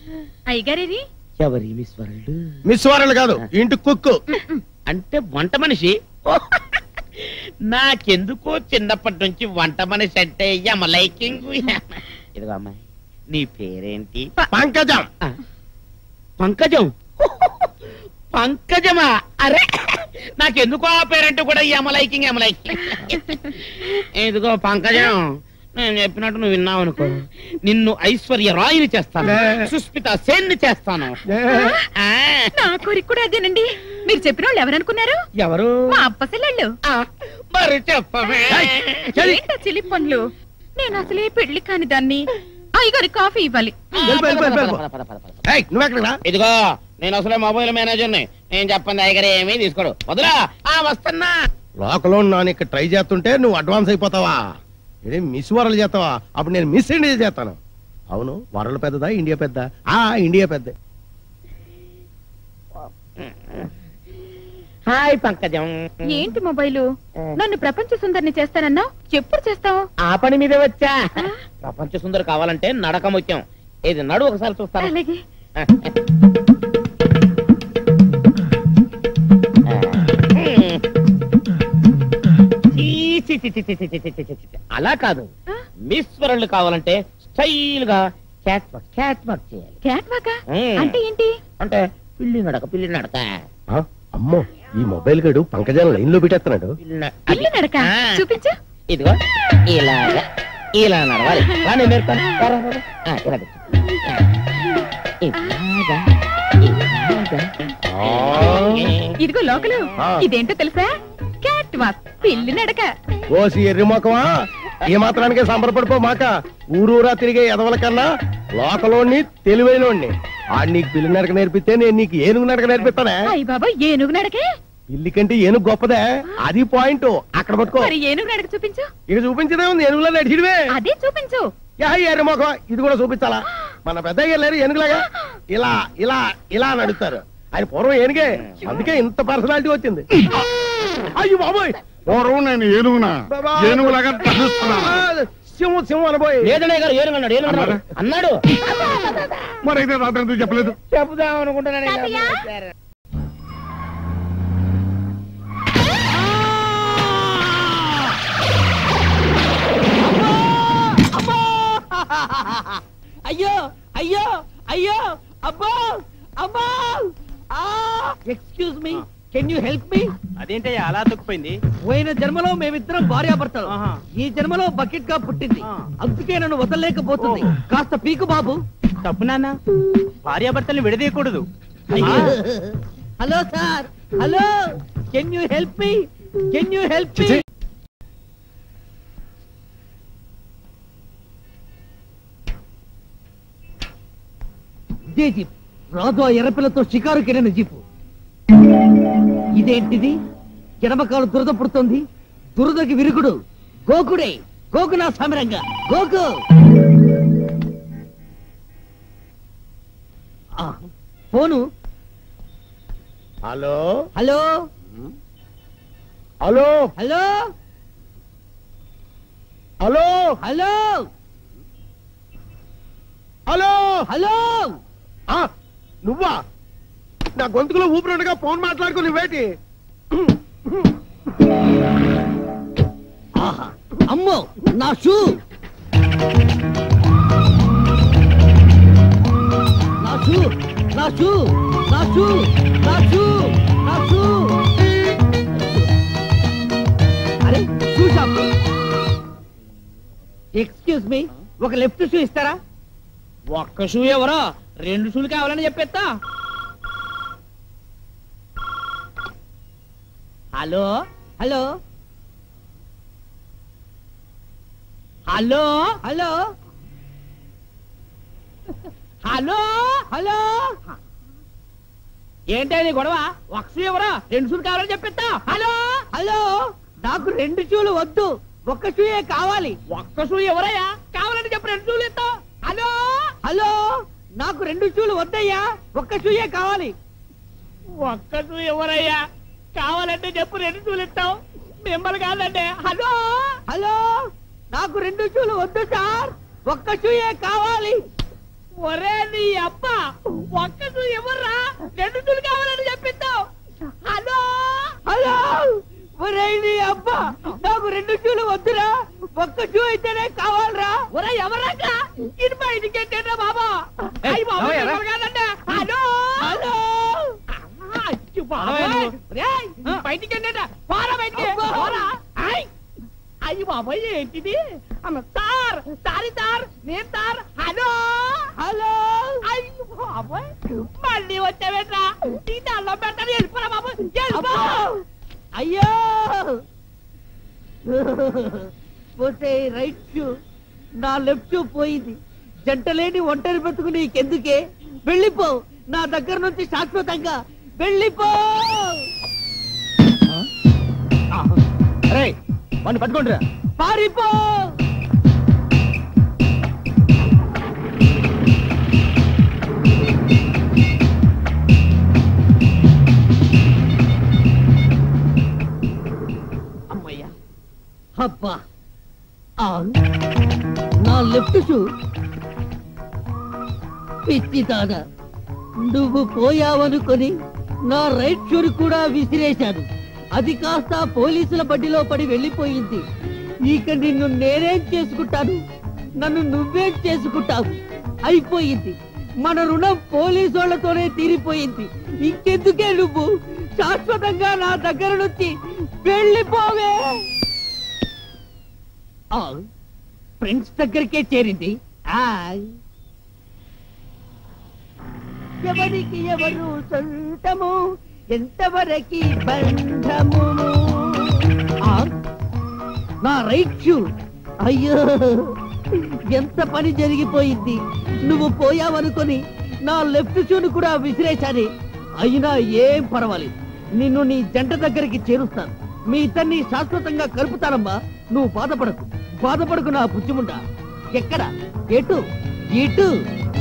అయ్యగారేరి ఎవరి miss world? Miss world కాదు, ఇంటి కుక్కు. అంటే వంట మనిషి. నాకెందుకో చిన్నప్పటి నుంచి వంట మనిషి అంటే లైకింగ్. ఇదిగో అమ్మాయి, నీ పేరేంటి? పంకజం. పంకజం? పంకజమా? అరే, నాకెందుకో ఆ పేరంటే కూడా లైకింగ్. ఇదిగో పంకజం, నేను చెప్పినట్టు నువ్వు విన్నావు అనుకో, నిన్ను ఐశ్వర్య రాయిని చేస్తాను, సుస్మిత సేన్ ని చేస్తాను. నా కోరిక కూడా అదేనండి. మీరు చెప్పిన వాళ్ళు ఎవరనుకున్నారు? ఎవరు? మా అప్పసెల్లు. మరి చెప్పవే. ఏంటా చిలి పనులు? నేను అసలే పెళ్లి కాని దాన్ని. అయ్యగారి కాఫీ ఇవ్వాలి. ఇదిగో, నేను అసలే మొబైల్ మేనేజర్ని. నేను చెప్పండి అయ్యగారు ఏమీ తీసుకోడు. వదలా, వస్తున్నా. లోకలో నాన్న ఇక్కడ ట్రై చేస్తుంటే నువ్వు అడ్వాన్స్ అయిపోతావా? ఇదే మిస్ వరల్డ్ చేస్తావా? అప్పుడు నేను మిస్ ఇండియా చేస్తాను. అవును, వరల్డ్ పెద్దదా ఇండియా పెద్ద? ఇండియా పెద్ద. హాయ్ పంకజం. ఏంటి మొబైలు? నన్ను ప్రపంచ సుందరిని చేస్తానన్నావు, ఎప్పుడు చేస్తావు? ఆ పని మీదే వచ్చా. ప్రపంచ సుందరి కావాలంటే నడక ముఖ్యం. ఇది నడు, ఒకసారి చూస్తాను. అలాగే. అలా కాదు, మిస్ వరల్డ్ కావాలంటే స్టైల్ గా క్యాట్ వాక్ చేయాలి. క్యాట్ వాకా అంటే ఏంటి? అంటే పిల్లి నడక. అమ్మో, ఈ మొబైల్ గడు పంకజం లైన్ లో పెట్టేస్తున్నాడు. పిల్లి నడక చూపించు. ఇదిగో ఇలా నడవాలి. నేను నేర్పాను. ఇదిగో లోకలు, ఇదేంటో తెలుసా? క్యాట్ వాక్, పిల్లి నడక. ఓసి ఎర్రి మొక్కమా, ఏ మాత్రానికే సంబరపడిపో మాక. ఊరూరా తిరిగే ఎదవల కన్నా లోకలోని తెలివైనోడిని. ఆడు నీకు పిల్లి నడక నేర్పిస్తే నేను నీకు ఏనుగు నడక నేర్పిస్తానే. అయ్య బాబా, ఏనుగు నడకే? పిల్లి కంటే ఏనుగు గొప్పదే, అది పాయింట్. అక్కడ పట్టుకో. మరి ఏనుగు నడక చూపించు. ఇక చూపించదే ఉంది, ఏనుగులా నడిచిడివే. అదే చూపించు. ఎర్రి మొక్కమా, ఇది కూడా చూపించాలా? మన పెద్దయ్య లేరు ఏనుగులాగా ఇలా ఇలా ఇలా నడుస్తారు. ఆయన పూర్వం ఏనుగే, అందుకే ఇంత పర్సనాలిటీ వచ్చింది. అయ్యో బాబోయ్, పూర్వం నేను ఏనుగులాగా సింహం అనబోయ్. లేదనే గారు ఏనుగు అన్నాడు. మరైతే రాత్రి ఎందుకు చెప్పలేదు? చెప్పుదాం అనుకుంటున్నాను. అయ్యో అయ్యో అయ్యో, అబ్బో అబ్బో. Excuse me, can you help me? అదేంటయ్యా అలా తొక్కిపోయింది? పోయిన జన్మలో మేమిద్దరం భార్యాభర్తలు, ఈ జన్మలో బకెట్ గా పుట్టింది, అందుకే నన్ను వదలలేకపోతుంది. కాస్త పీకు బాబు. తప్పు నాన్న, భార్యాభర్తల్ని విడదీయకూడదు. Hello sir, hello, can you help me? Can you help me? ఇదే జీప్, రాజు ఆ ఎర్రపిల్లతో షికారు కెడిన జీపు. ఇదేంటిది? ఎడమకాలు దురద పుడుతుంది. దురదకి విరుగుడు గోకుడే. గోకు నా సమరంగా గోకు. Phone. Hello hello hello hello hello hello hello hello. నువ్వా? నా గొంతుకులో ఊపిరిగా ఫోన్ మాట్లాడుకో. నువ్వేటి? అమ్మో, నా షూ, నా షూ, నా షూ, నా షూ, నా షూ, నా షూ. అరే, షూ షాప్. ఎక్స్క్యూజ్ మీ, ఒక లెఫ్ట్ షూ ఇస్తారా? ఒక్క షూ ఎవరో, 2 షూలు కావాలని చెప్పేస్తా. Hello hello hello hello hello hello. ఏంటది గొడవ? ఒక షూ ఎవరా, 2 షూలు కావాలని చెప్పేస్తా. హలో హలో, నాకు 2 షూలు వద్దు, ఒక్క షూయే కావాలి. ఒక్క షూ ఎవరయ్యా? కావాలని చెప్పి 2 షూలు ఇస్తా. హలో హలో, నాకు 2 షూలు వద్దయ్యా, ఒక్క షూయే కావాలి. ఒక్క షూ ఎవరయ్యా? కావాలంటే చెప్పు, 2 షూలు ఇస్తావు. మిమ్మల్ని కాదంటే. హలో హలో, నాకు 2 షూలు వద్దు సార్, ఒక్క షూయే కావాలి. ఒరే నీ అబ్బ ఒక్క షూ ఎవర్రా 2 షూలు కావాలని చెప్పిస్తావు. హలో హలో ఒరే నీ అబ్బ నాకు 2 షూలు వద్దురా, ఒక్క షూ అయితేనే కావాలరా. ఒరే ఎవరాక ఇది బయటికి ఏంటంటే బాబా. అయ్యి బాబా కాదండి. హలో హలో బయటికి ఏంటంటే పోరా బయటికి పోరా. అయ్యి బాబాయ్ ఏంటిది సార్, సారీ సార్, నేను సార్. హలో హలో అయ్యి బాబాయ్ మళ్ళీ వచ్చావేట్రా, నీ దానిలో పెట్టని వెళ్ళిపోరా బాబు. అయ్యో పోతే రైట్ షూ, నా లెఫ్ట్ షూ పోయింది. జంటలేని ఒంటరి బ్రతుకు నీకెందుకే, వెళ్ళిపో నా దగ్గర నుంచి శాశ్వతంగా వెళ్ళిపో. వాడిని పట్టుకుంటారా? పారిపో. అమ్మయ్యా అబ్బా నా లెఫ్ట్ షూ. పిచ్చిదానా, నువ్వు పోయావనుకొని నా రైట్ షూని కూడా విసిరేశాను. అది కాస్త పోలీసుల బడ్డీలో పడి వెళ్ళిపోయింది. ఇక నిన్ను నేనేం చేసుకుంటాను, నన్ను నువ్వేం చేసుకుంటావు. అయిపోయింది, మన రుణం పోలీసులతోనే తీరిపోయింది. ఇంకెందుకే నువ్వు శాశ్వతంగా నా దగ్గర నుంచి వెళ్ళిపోవే. ఫ్రెండ్స్ దగ్గరికే చేరింది. ఎవరికి ఎవరు సొంతము, ఎంతవరకి బంధము. నా రైట్ షూ. అయ్యో ఎంత పని జరిగిపోయింది. నువ్వు పోయావనుకొని నా లెఫ్ట్ షూను కూడా విసిరేశానే. అయినా ఏం పర్వాలేదు, నిన్ను నీ జంట దగ్గరికి చేరుస్తాను. మీ ఇద్దరిని శాశ్వతంగా కలుపుతానమ్మా. నువ్వు బాధపడకు, బాధపడకు నా పుచ్చిముండ. ఎక్కడ, ఎటు, ఇటు.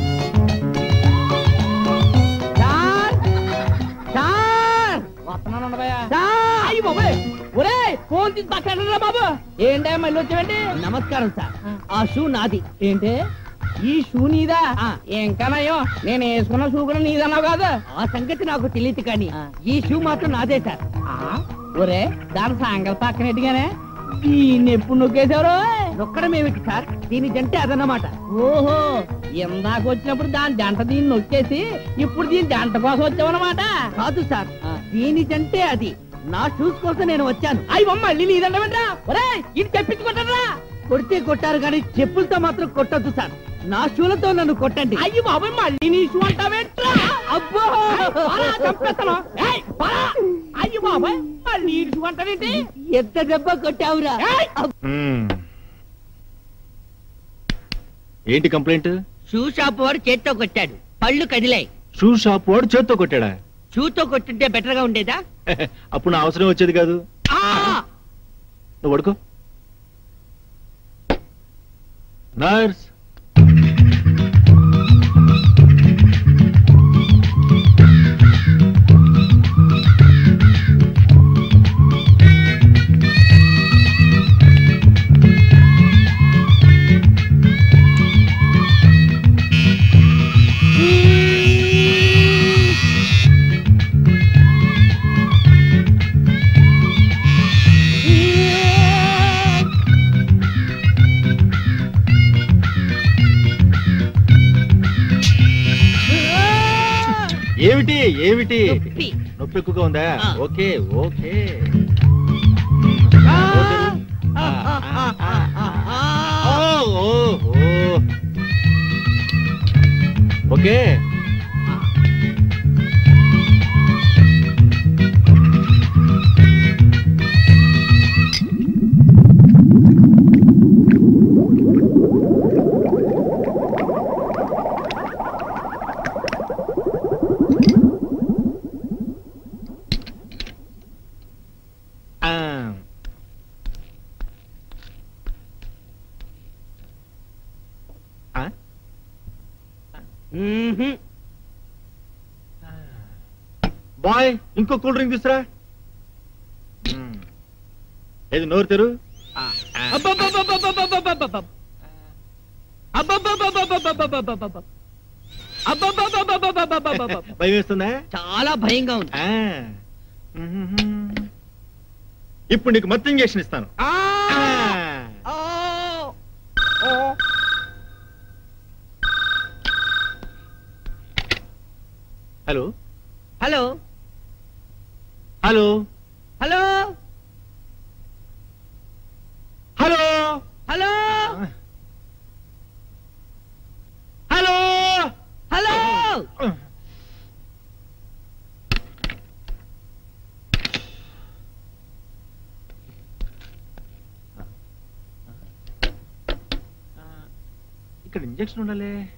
ఫోన్ తీసి మాట్లాడరా బాబు. ఏంటే మళ్ళీ వచ్చావండి? నమస్కారం సార్, ఆ షూ నాది. ఏంటే ఈ షూ నీదా? ఇంకానయ్యో నేను వేసుకున్న షూ కూడా నీదన్నావు కాదు. ఆ సంగతి నాకు తెలియదు, కానీ ఈ షూ మాత్రం నాదే సార్. ఒరే దాని సాంగల్ పక్కనట్టుగానే దీన్ని ఎప్పుడు నొక్కేశారు? నొక్కడం ఏమిటి సార్, దీని జంటే అదన్నమాట. ఓహో, ఇందాక వచ్చినప్పుడు దాని జంట దీన్ని నొక్కేసి ఇప్పుడు దీని జంట కోసం వచ్చావన్నమాట. కాదు సార్, దీని జంటే అది. నా షూస్ కోసం నేను వచ్చాను. అయ్యి మళ్ళీ నీదంటా ఇది చెప్పించుకుంటారా? కొడితే కొట్టారు కానీ చెప్పులతో మాత్రం కొట్టద్దు సార్. నా షూలతో నన్ను కొట్టండి. అయ్యి బాబాయ్ మళ్ళీ నీ షూ అంటావేంట్రా? అబ్బో చంపేస్తాను. అయ్యి బాబాయ్ మళ్ళీ షూ అంటావేంటి? ఎంత దెబ్బ కొట్టావురా? ఏంటి కంప్లైంట్? షూ షాప్ వాడు చేత్తో కొట్టాడు, పళ్ళు కదిలాయి. షూ షాప్ వాడు చేత్తో కొట్టాడా? షూతో కొట్టుంటే బెటర్ గా ఉండేదా? అప్పుడు నా అవసరం వచ్చేది కాదు. నువ్వు పడుకో. నర్స్, ఏమిటి ఏమిటి నొప్పి ఎక్కువగా ఉందా? Okay okay okay. బాయ్ ఇంకో కూల్ డ్రింక్ తీసురా. ఏది నోరు తెరు. అబ్బబ్బబ్బబ్బబ్బబ్బబ్బబ్బబ్బ. భయం వేస్తుందా? చాలా భయంగా ఉంది. ఆ. ఇప్పుడు నీకు మత్తు ఇంజెక్షన్ ఇస్తాను. ఆ! ఆ. ఓ! Hello hello hello hello hello hello hello hello ఇక్కడ ఇంజెక్షన్ ఉండాలి.